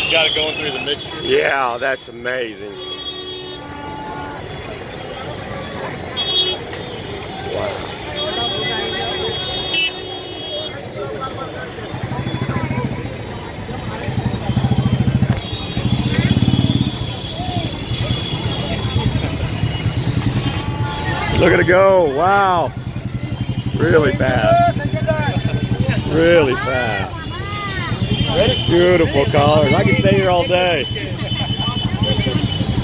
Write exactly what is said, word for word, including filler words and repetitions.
Just got it going through the mixture. Yeah, that's amazing. Wow. Look at it go. Wow. Really fast. Really fast. Beautiful colors. I can stay here all day.